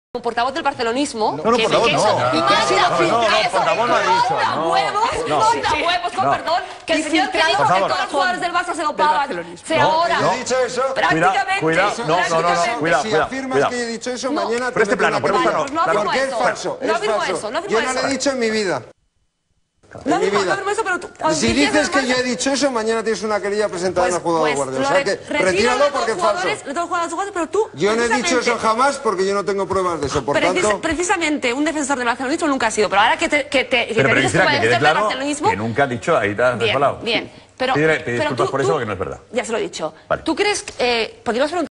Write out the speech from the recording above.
Como portavoz del barcelonismo, no, portavoz no. portavoz no ha dicho, monta huevos, con perdón, que el señor que dijo que todos los jugadores del Barça se dopaban, sea ahora. ¿Yo he dicho eso? Prácticamente. Cuidado. Si afirmas que he dicho eso, mañana Pero este plano, No porque es afirmo falso. eso. No afirmo eso. Yo no lo he dicho en mi vida. No afirmo eso, pero tú... Si dices que yo he dicho eso, mañana tienes una querella presentada en el juzgado de guardia. O sea que retíralo porque es falso. Pero tú... Yo no he dicho eso jamás porque yo no tengo pruebas de eso. Por tanto... Precisamente un defensor del barcelonismo nunca ha sido. Pero ahora que te dices Quisiera que quede claro barcelonismo... que nunca ha dicho, ahí te has resbalado. Bien. Pero Pide disculpas por eso, que no es verdad. Ya se lo he dicho. Vale. ¿Tú crees que... podríamos preguntar